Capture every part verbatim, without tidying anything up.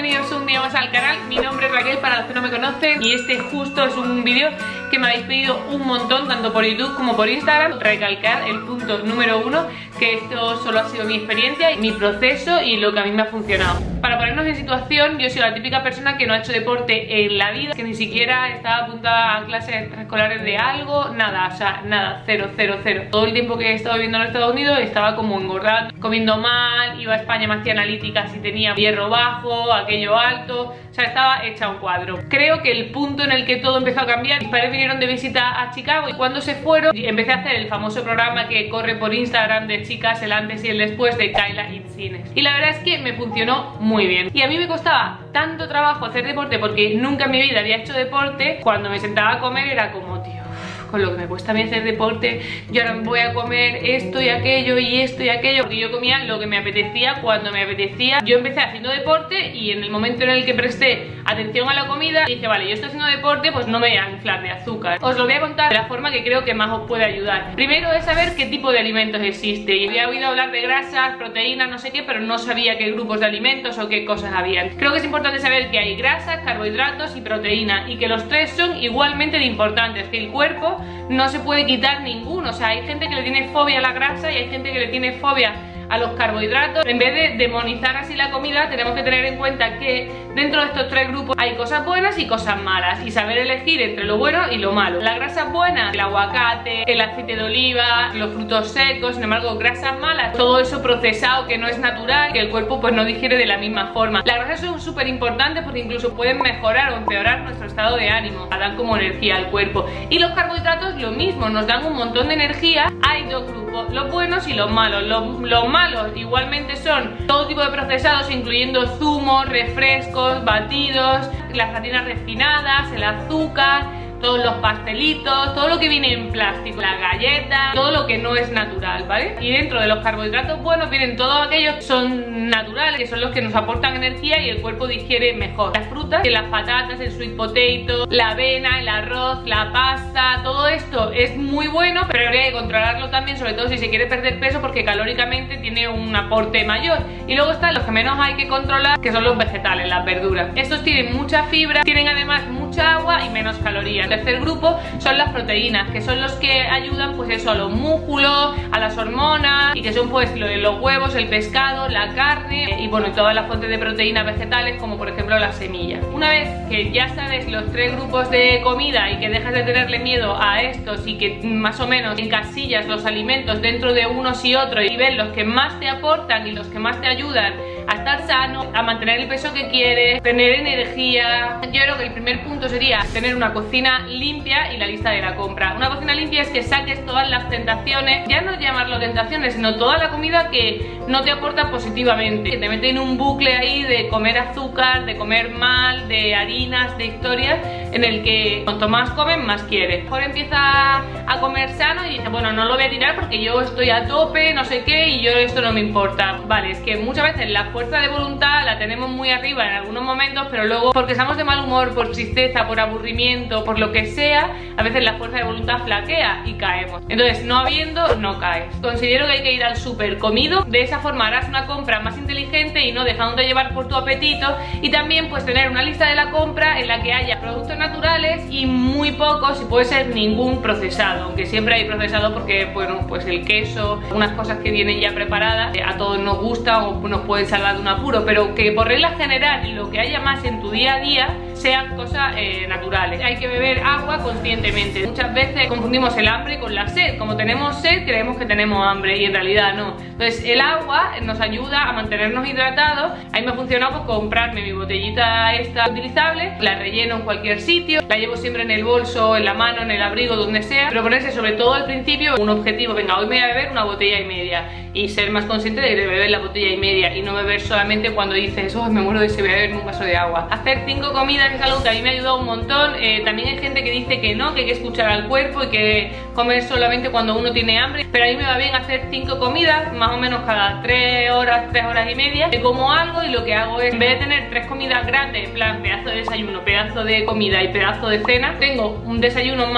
bienvenidos un día más al canal. Mi nombre es Raquel, para los que no me conocen, y este justo es un vídeo que me habéis pedido un montón, tanto por YouTube como por Instagram. Recalcar el punto número uno, que esto solo ha sido mi experiencia, mi proceso y lo que a mí me ha funcionado. Para ponernos en situación, yo soy la típica persona que no ha hecho deporte en la vida, que ni siquiera estaba apuntada a clases extraescolares de algo, nada, o sea, nada, cero, cero, cero. Todo el tiempo que he estado viviendo en Estados Unidos estaba como engordando, comiendo mal, iba a España, me hacía analíticas y tenía hierro bajo, aquello alto, o sea, estaba hecha un cuadro. Creo que el punto en el que todo empezó a cambiar, mis padres vinieron de visita a Chicago y cuando se fueron empecé a hacer el famoso programa que corre por Instagram de chicas, el antes y el después de Kyla Itsines. Y la verdad es que me funcionó muy bien. Y a mí me costaba tanto trabajo hacer deporte porque nunca en mi vida había hecho deporte. Cuando me sentaba a comer era como, tío, con lo que me cuesta a mí hacer deporte, yo ahora voy a comer esto y aquello y esto y aquello, porque yo comía lo que me apetecía cuando me apetecía. Yo empecé haciendo deporte y en el momento en el que presté atención a la comida dije, vale, yo estoy haciendo deporte, pues no me voy a inflar de azúcar. Os lo voy a contar de la forma que creo que más os puede ayudar. Primero es saber qué tipo de alimentos existe. Y había oído hablar de grasas, proteínas, no sé qué, pero no sabía qué grupos de alimentos o qué cosas habían. Creo que es importante saber que hay grasas, carbohidratos y proteínas, y que los tres son igualmente de importantes, que el cuerpo no se puede quitar ninguno. O sea, hay gente que le tiene fobia a la grasa y hay gente que le tiene fobia a los carbohidratos. En vez de demonizar así la comida, tenemos que tener en cuenta que dentro de estos tres grupos hay cosas buenas y cosas malas, y saber elegir entre lo bueno y lo malo. Las grasas buenas, el aguacate, el aceite de oliva, los frutos secos. Sin embargo, grasas malas, todo eso procesado que no es natural, que el cuerpo pues no digiere de la misma forma. Las grasas son súper importantes porque incluso pueden mejorar o empeorar nuestro estado de ánimo, dan como energía al cuerpo. Y los carbohidratos lo mismo, nos dan un montón de energía. Hay dos grupos, los buenos y los malos. Los, los malos igualmente son todo tipo de procesados, incluyendo zumos, refrescos, batidos, las harinas refinadas, el azúcar, todos los pastelitos, todo lo que viene en plástico, las galletas, todo lo que no es natural, ¿vale? Y dentro de los carbohidratos buenos vienen todos aquellos que son naturales, que son los que nos aportan energía y el cuerpo digiere mejor. Las frutas, las patatas, el sweet potato, la avena, el arroz, la pasta, todo esto es muy bueno, pero habría que controlarlo también, sobre todo si se quiere perder peso, porque calóricamente tiene un aporte mayor. Y luego están los que menos hay que controlar, que son los vegetales, las verduras. Estos tienen mucha fibra, tienen además mucha agua y menos calorías. El tercer grupo son las proteínas, que son los que ayudan pues eso, a los músculos, a las hormonas, y que son pues los huevos, el pescado, la carne y bueno, y todas las fuentes de proteínas vegetales, como por ejemplo las semillas. Una vez que ya sabes los tres grupos de comida y que dejas de tenerle miedo a estos y que más o menos encasillas los alimentos dentro de unos y otros y ves los que más te aportan y los que más te ayudan a estar sano, a mantener el peso que quieres, tener energía, yo creo que el primer punto sería tener una cocina limpia y la lista de la compra. Una cocina limpia es que saques todas las tentaciones, ya no llamarlo tentaciones, sino toda la comida que no te aporta positivamente, que te mete en un bucle ahí de comer azúcar, de comer mal, de harinas, de historias, en el que cuanto más comes, más quieres. Mejor empieza a comer sano y dices, bueno, no lo voy a tirar porque yo estoy a tope, no sé qué, y yo esto no me importa. Vale, es que muchas veces la fuerza de voluntad la tenemos muy arriba en algunos momentos, pero luego porque estamos de mal humor, por tristeza, por aburrimiento, por lo que sea, a veces la fuerza de voluntad flaquea y caemos. Entonces, no habiendo, no caes. Considero que hay que ir al súper comido, de esa forma harás una compra más inteligente y no dejándote llevar por tu apetito. Y también pues tener una lista de la compra en la que haya productos naturales y muy pocos, si puede ser ningún procesado, aunque siempre hay procesado porque bueno, pues el queso, unas cosas que vienen ya preparadas, a todos nos gustan o nos pueden salvar de un apuro, pero que por regla general lo que haya más en tu día a día sean cosas eh, naturales. Hay que beber agua conscientemente. Muchas veces confundimos el hambre con la sed. Como tenemos sed, creemos que tenemos hambre y en realidad no. Entonces el agua nos ayuda a mantenernos hidratados. A mí me ha funcionado pues comprarme mi botellita esta utilizable, la relleno en cualquier sitio, la llevo siempre en el bolso, en la mano, en el abrigo, donde sea, pero ponerse sobre todo al principio un objetivo, venga, hoy me voy a beber una botella y media, y ser más consciente de beber la botella y media y no beber solamente cuando dices, oh, me muero de sed, voy a beberme un vaso de agua. Hacer cinco comidas es algo que a mí me ha ayudado un montón. Eh, también hay gente que dice que no, que hay que escuchar al cuerpo y que comer solamente cuando uno tiene hambre, pero a mí me va bien hacer cinco comidas, más o menos cada tres horas, tres horas y media. Me como algo y lo que hago es, en vez de tener tres comidas grandes, en plan pedazo de desayuno, pedazo de comida y pedazo de cena, tengo un desayuno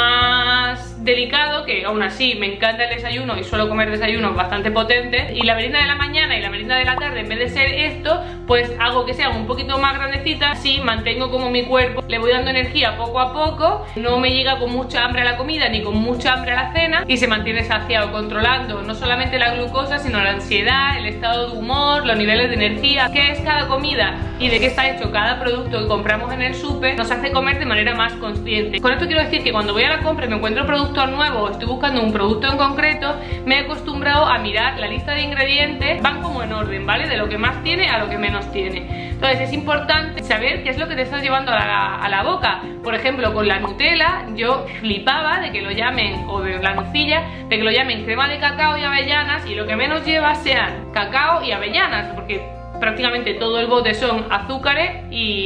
más delicado, que aún así me encanta el desayuno y suelo comer desayunos bastante potentes, y la merienda de la mañana y la merienda de la tarde, en vez de ser esto, pues hago que sean un poquito más grandecitas, así mantengo como mi cuerpo, le voy dando energía poco a poco, no me llega con mucha hambre a la comida ni con mucha hambre a la cena y se mantiene saciado, controlando no solamente la glucosa sino la ansiedad, el estado de humor, los niveles de energía. ¿Qué es cada comida y de qué está hecho cada producto que compramos en el súper? Nos hace comer de manera más consciente. Con esto quiero decir que cuando voy a la compra y me encuentro productos nuevos, estoy buscando un producto en concreto, me he acostumbrado a mirar la lista de ingredientes, van como en orden, ¿vale? De lo que más tiene a lo que menos tiene. Entonces es importante saber qué es lo que te estás llevando a la, a la boca. Por ejemplo, con la Nutella yo flipaba de que lo llamen, o de la nocilla, de que lo llamen crema de cacao y avellanas y lo que menos lleva sean cacao y avellanas, porque prácticamente todo el bote son azúcares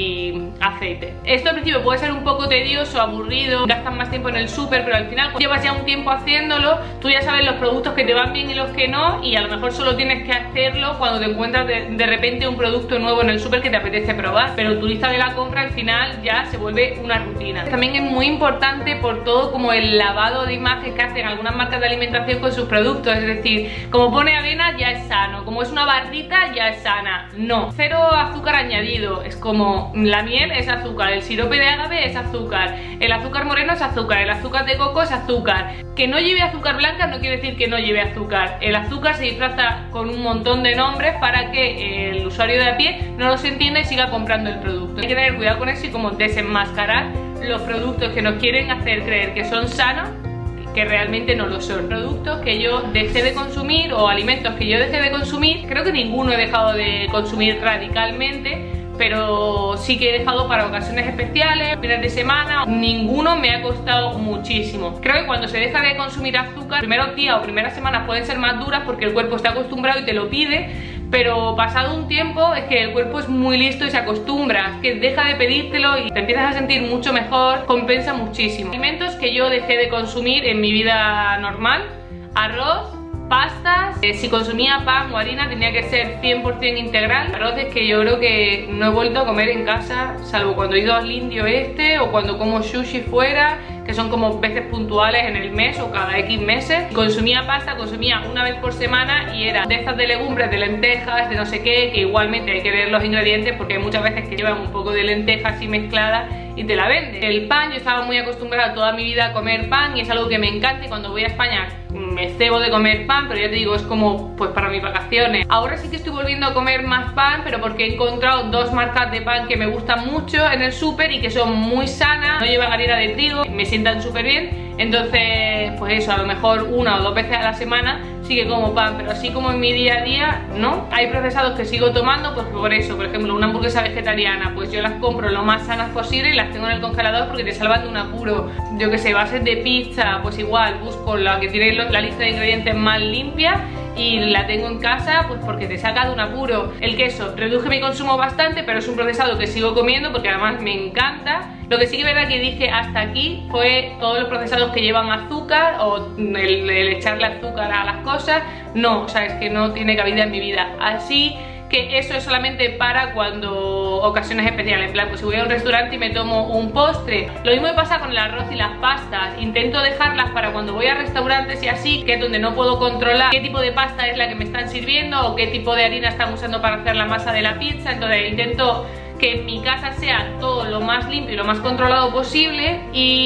y aceite. Esto al principio puede ser un poco tedioso, aburrido, gastas más tiempo en el súper, pero al final cuando llevas ya un tiempo haciéndolo, tú ya sabes los productos que te van bien y los que no, y a lo mejor solo tienes que hacerlo cuando te encuentras de, de repente un producto nuevo en el súper que te apetece probar, pero tu lista de la compra al final ya se vuelve una rutina. También es muy importante por todo como el lavado de imagen que hacen algunas marcas de alimentación con sus productos, es decir, como pone avena ya es sano, como es una barrita ya es sana. No, cero azúcar añadido, es como la miel es azúcar, el sirope de agave es azúcar, el azúcar moreno es azúcar, el azúcar de coco es azúcar. Que no lleve azúcar blanca no quiere decir que no lleve azúcar. El azúcar se disfraza con un montón de nombres para que el usuario de a pie no los entienda y siga comprando el producto. Hay que tener cuidado con eso y como desenmascarar los productos que nos quieren hacer creer que son sanos, que realmente no lo son. Productos que yo dejé de consumir o alimentos que yo dejé de consumir, creo que ninguno he dejado de consumir radicalmente, pero sí que he dejado para ocasiones especiales, fines de semana. Ninguno me ha costado muchísimo. Creo que cuando se deja de consumir azúcar, primeros días o primeras semanas pueden ser más duras porque el cuerpo está acostumbrado y te lo pide, pero pasado un tiempo es que el cuerpo es muy listo y se acostumbra, es que deja de pedírtelo y te empiezas a sentir mucho mejor, compensa muchísimo. Alimentos que yo dejé de consumir en mi vida normal: arroz, pastas, eh, si consumía pan o harina tenía que ser cien por cien integral. Arroz es que yo creo que no he vuelto a comer en casa, salvo cuando he ido al indio este o cuando como sushi fuera, que son como veces puntuales en el mes o cada X meses. Consumía pasta, consumía una vez por semana y era de estas de legumbres, de lentejas, de no sé qué, que igualmente hay que leer los ingredientes porque hay muchas veces que llevan un poco de lentejas así mezcladas y te la venden. El pan, yo estaba muy acostumbrada toda mi vida a comer pan y es algo que me encanta, y cuando voy a España me cebo de comer pan, pero ya te digo, es como pues para mis vacaciones. Ahora sí que estoy volviendo a comer más pan, pero porque he encontrado dos marcas de pan que me gustan mucho en el súper y que son muy sanas, no llevan harina de trigo, me sientan súper bien. Entonces, pues eso, a lo mejor una o dos veces a la semana sí que como pan, pero así como en mi día a día, no. Hay procesados que sigo tomando, pues por eso, por ejemplo, una hamburguesa vegetariana, pues yo las compro lo más sanas posible y las tengo en el congelador porque te salvan de un apuro. Yo que sé, bases de pizza, pues igual busco la que tiene la lista de ingredientes más limpia y la tengo en casa pues porque te saca de un apuro. El queso, reduje mi consumo bastante, pero es un procesado que sigo comiendo porque además me encanta. Lo que sí que es verdad que dije hasta aquí fue todos los procesados que llevan azúcar o el, el echarle azúcar a las cosas. No, o sea, es que no tiene cabida en mi vida. Así que eso es solamente para cuando ocasiones especiales, en plan, pues si voy a un restaurante y me tomo un postre. Lo mismo me pasa con el arroz y las pastas, intento dejarlas para cuando voy a restaurantes y así, que es donde no puedo controlar qué tipo de pasta es la que me están sirviendo o qué tipo de harina están usando para hacer la masa de la pizza. Entonces intento que en mi casa sea todo lo más limpio y lo más controlado posible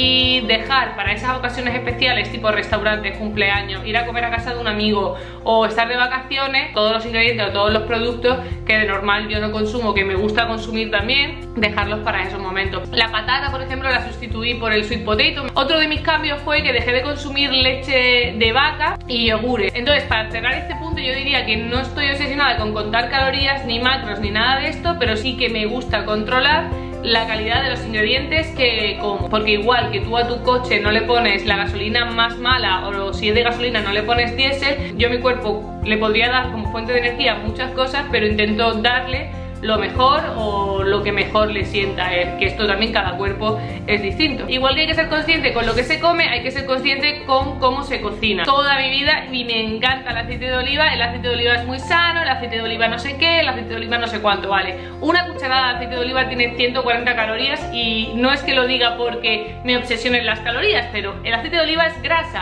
y dejar para esas ocasiones especiales tipo restaurantes, cumpleaños, ir a comer a casa de un amigo o estar de vacaciones, todos los ingredientes o todos los productos que de normal yo no consumo, que me gusta consumir también, dejarlos para esos momentos. La patata, por ejemplo, la sustituí por el sweet potato. Otro de mis cambios fue que dejé de consumir leche de vaca y yogures. Entonces, para cerrar este punto, yo diría que no estoy obsesionada con contar calorías, ni macros, ni nada de esto, pero sí que me gusta controlar la calidad de los ingredientes que como, porque igual que tú a tu coche no le pones la gasolina más mala, o si es de gasolina no le pones diésel, yo a mi cuerpo le podría dar como fuente de energía muchas cosas, pero intento darle lo mejor o lo que mejor le sienta a él, que esto también cada cuerpo es distinto. Igual que hay que ser consciente con lo que se come, hay que ser consciente con cómo se cocina. Toda mi vida, y me encanta el aceite de oliva, el aceite de oliva es muy sano, el aceite de oliva no sé qué, el aceite de oliva no sé cuánto, vale. Una cucharada de aceite de oliva tiene ciento cuarenta calorías y no es que lo diga porque me obsesionen las calorías, pero el aceite de oliva es grasa. Si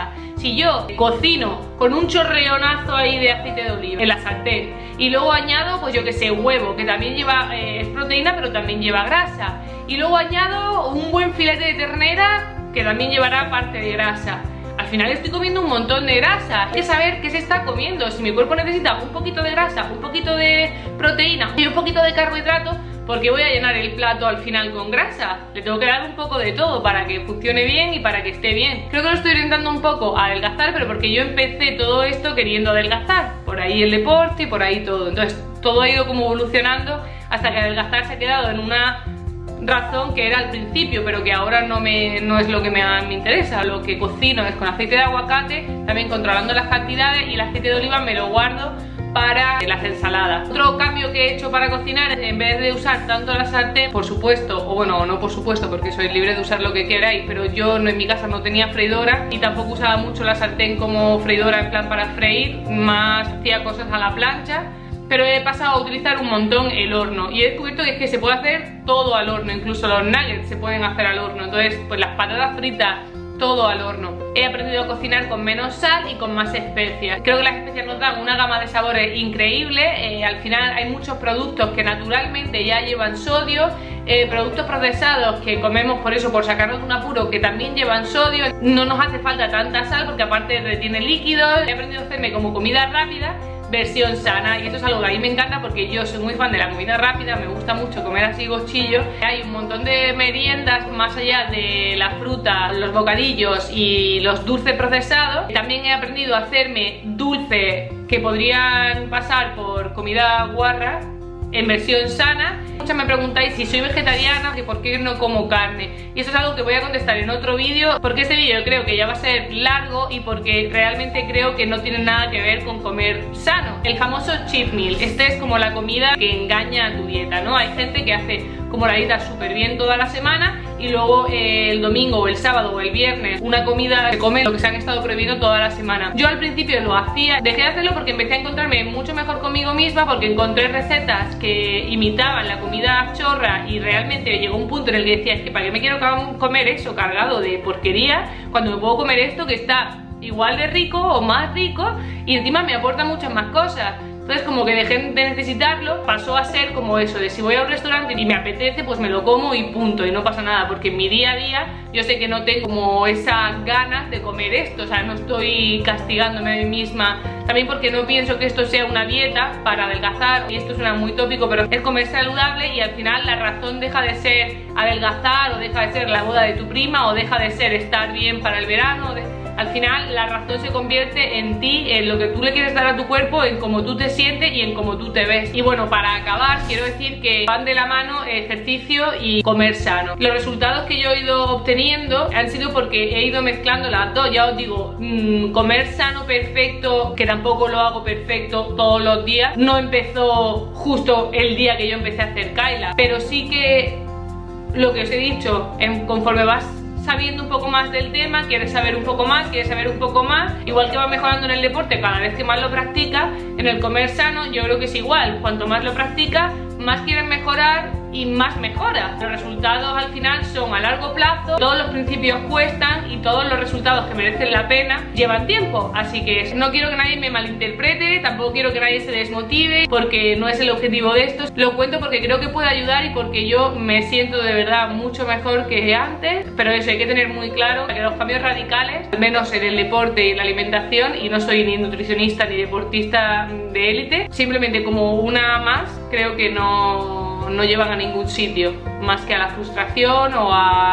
si yo cocino con un chorreonazo ahí de aceite de oliva en la sartén y luego añado, pues yo que sé, huevo, que también lleva, eh, es proteína pero también lleva grasa, y luego añado un buen filete de ternera que también llevará parte de grasa, al final estoy comiendo un montón de grasa. Hay que saber qué se está comiendo. Si mi cuerpo necesita un poquito de grasa, un poquito de proteína y un poquito de carbohidrato, porque voy a llenar el plato al final con grasa. Le tengo que dar un poco de todo para que funcione bien y para que esté bien. Creo que lo estoy orientando un poco a adelgazar, pero porque yo empecé todo esto queriendo adelgazar. Por ahí el deporte y por ahí todo. Entonces todo ha ido como evolucionando hasta que adelgazar se ha quedado en una razón que era al principio, pero que ahora no, me, no es lo que me, me interesa. Lo que cocino es con aceite de aguacate, también controlando las cantidades, y el aceite de oliva me lo guardo para las ensaladas. Otro cambio que he hecho para cocinar es, en vez de usar tanto la sartén, por supuesto, o bueno, no por supuesto, porque sois libre de usar lo que queráis, pero yo no, en mi casa no tenía freidora y tampoco usaba mucho la sartén como freidora en plan para freír, más hacía cosas a la plancha. Pero he pasado a utilizar un montón el horno y he descubierto que es que se puede hacer todo al horno, incluso los nuggets se pueden hacer al horno. Entonces, pues las patatas fritas, todo al horno. He aprendido a cocinar con menos sal y con más especias. Creo que las especias nos dan una gama de sabores increíble. Eh, al final hay muchos productos que naturalmente ya llevan sodio, eh, productos procesados que comemos por eso, por sacarnos de un apuro, que también llevan sodio. No nos hace falta tanta sal porque aparte retiene líquidos. He aprendido a hacerme como comida rápida, versión sana, y esto es algo que a mí me encanta porque yo soy muy fan de la comida rápida, me gusta mucho comer así gochillo. Hay un montón de meriendas más allá de la fruta, los bocadillos y los dulces procesados. También he aprendido a hacerme dulces que podrían pasar por comida guarra en versión sana. Muchas me preguntáis si soy vegetariana, que por qué no como carne, y eso es algo que voy a contestar en otro vídeo, porque este vídeo creo que ya va a ser largo y porque realmente creo que no tiene nada que ver con comer sano. El famoso cheat meal, este es como la comida que engaña a tu dieta, ¿no? Hay gente que hace como la dieta súper bien toda la semana y luego eh, el domingo o el sábado o el viernes una comida que comen lo que se han estado prohibiendo toda la semana. Yo al principio lo hacía, dejé de hacerlo porque empecé a encontrarme mucho mejor conmigo misma, porque encontré recetas que imitaban la comida chorra y realmente llegó un punto en el que decía, es que para qué me quiero comer eso cargado de porquería cuando me puedo comer esto que está igual de rico o más rico y encima me aporta muchas más cosas. Entonces como que dejé de necesitarlo, pasó a ser como eso, de si voy a un restaurante y me apetece, pues me lo como y punto, y no pasa nada, porque en mi día a día yo sé que no tengo como esas ganas de comer esto, o sea, no estoy castigándome a mí misma, también porque no pienso que esto sea una dieta para adelgazar, y esto suena muy tópico, pero es comer saludable, y al final la razón deja de ser adelgazar, o deja de ser la boda de tu prima, o deja de ser estar bien para el verano, de... Al final la razón se convierte en ti, en lo que tú le quieres dar a tu cuerpo, en cómo tú te sientes y en cómo tú te ves. Y bueno, para acabar quiero decir que van de la mano ejercicio y comer sano. Los resultados que yo he ido obteniendo han sido porque he ido mezclando las dos. Ya os digo, mmm, comer sano perfecto, que tampoco lo hago perfecto todos los días, no empezó justo el día que yo empecé a hacer Kaila, pero sí que lo que os he dicho, en, conforme vas sabiendo un poco más del tema, quieres saber un poco más, quieres saber un poco más, igual que vas mejorando en el deporte cada vez que más lo practicas, en el comer sano yo creo que es igual, cuanto más lo practicas, más quieres mejorar y más mejora. Los resultados al final son a largo plazo, todos los principios cuestan y todos los resultados que merecen la pena llevan tiempo, así que no quiero que nadie me malinterprete, tampoco quiero que nadie se desmotive, porque no es el objetivo de esto. Lo cuento porque creo que puede ayudar y porque yo me siento de verdad mucho mejor que antes, pero eso hay que tener muy claro que los cambios radicales, al menos en el deporte y en la alimentación, y no soy ni nutricionista ni deportista de élite, simplemente como una más, creo que no, no llevan a ningún sitio, más que a la frustración o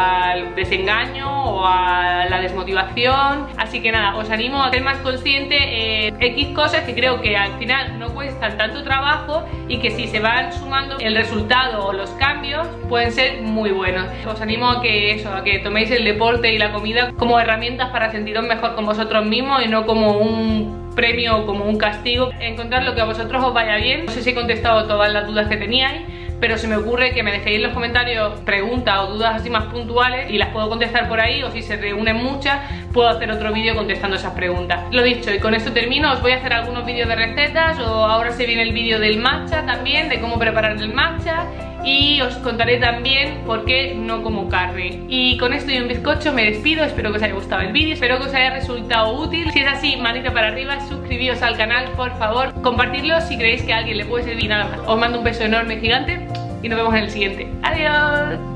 al desengaño o a la desmotivación. Así que nada, os animo a ser más consciente en X cosas que creo que al final no cuestan tanto trabajo y que si se van sumando el resultado o los cambios pueden ser muy buenos. Os animo a que eso, a que toméis el deporte y la comida como herramientas para sentiros mejor con vosotros mismos y no como un premio o como un castigo. Encontrar lo que a vosotros os vaya bien. No sé si he contestado todas las dudas que teníais, pero se me ocurre que me dejéis en los comentarios preguntas o dudas así más puntuales y las puedo contestar por ahí, o si se reúnen muchas, puedo hacer otro vídeo contestando esas preguntas. Lo dicho, y con esto termino. Os voy a hacer algunos vídeos de recetas, o ahora se viene el vídeo del matcha también, de cómo preparar el matcha, y os contaré también por qué no como carne. Y con esto y un bizcocho me despido. Espero que os haya gustado el vídeo, espero que os haya resultado útil. Si es así, manita para arriba, suscribíos al canal, por favor, compartidlo si creéis que a alguien le puede servir. Nada más, os mando un beso enorme, gigante, y nos vemos en el siguiente. Adiós.